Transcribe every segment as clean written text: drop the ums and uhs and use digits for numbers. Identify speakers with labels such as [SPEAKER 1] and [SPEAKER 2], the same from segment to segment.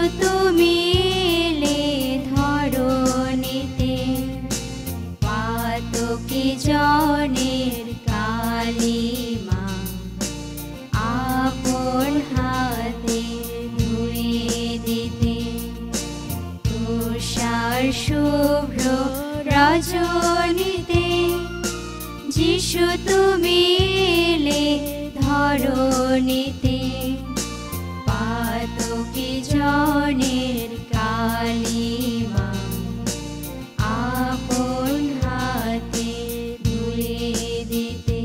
[SPEAKER 1] তুমি এলে ধরণীতে, পাতকি জনের কালিমা আপন হাতে ধুয়ে দিতে। তুষার শুভ্র রজনীতে যিশু তুমি এলে ধরণীতে, পাতকি জনের কালিমা আপন হাতে ধুয়ে দিতে।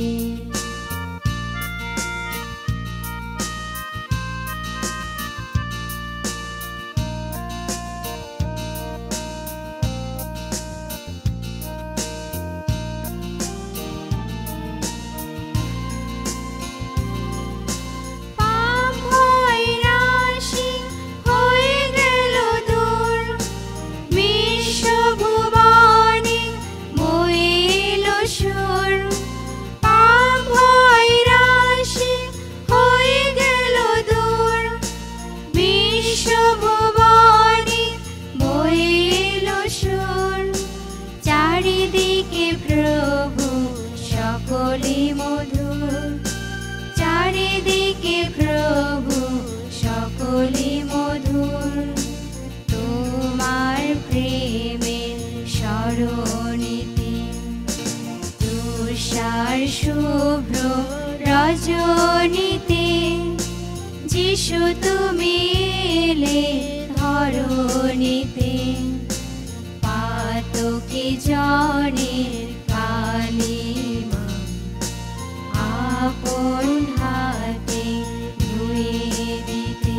[SPEAKER 1] চারিদিকে প্রভু সকলে মধুর, চারিদিকে প্রভু সকলে মধুর। তোমার প্রেমের স্মরণীতে তুষার শুভ্র রজনীতে যিশু তুমি এলে ধরণীতে, পাতকি জনের কালিমা আপন হাতে ধুয়ে দিতে।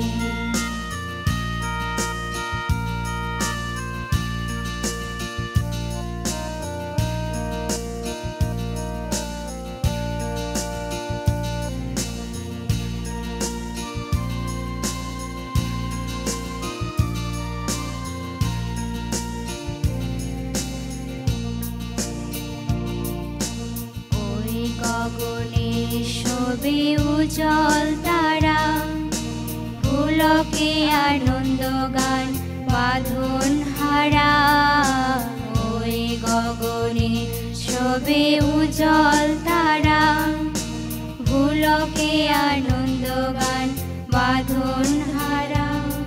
[SPEAKER 1] গগনে শোভে উজ্জ্বল তারা, পুলকে আনন্দ গান বাঁধন হারা। ওই গগনে শোভে উজ্জ্বল তারা, পুলকে আনন্দ গান বাঁধন হারা।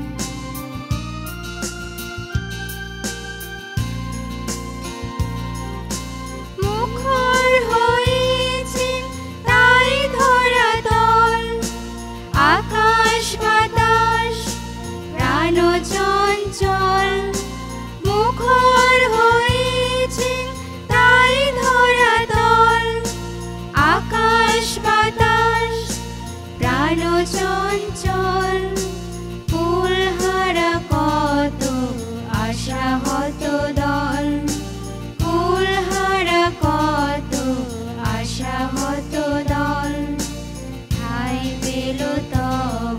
[SPEAKER 1] মুখর হয়েছে তাই ধরাতল, আকাশ বাতাস প্রাণ চঞ্চল। মুখর হয়েছে তাই ধরাতল, আকাশ বাতাস প্রাণ চঞ্চল। ফুলহারা কত আশাহত দল, ফুলহারা কত আশাহত দল। ঠাই পেল তব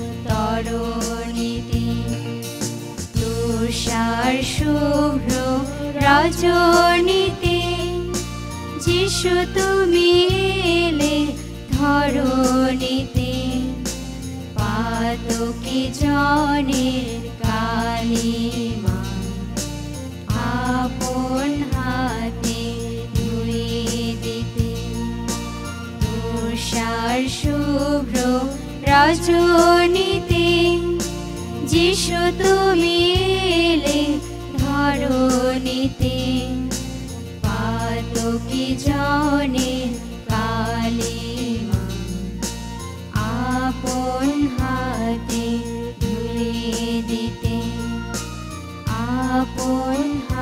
[SPEAKER 1] তরণীতে তুষার শুভ্র রজনীতে যিশু তুমি এলে ধরণীতে, পাতকি জনের কালিমা আপন হাতে ধুয়ে দিতে। তুষার শুভ্র রজনীতে যিশু তুমি এলে ধরণীতে, পাতকি জনের কালিমা আপন হাতে ধুয়ে দিতে। আপন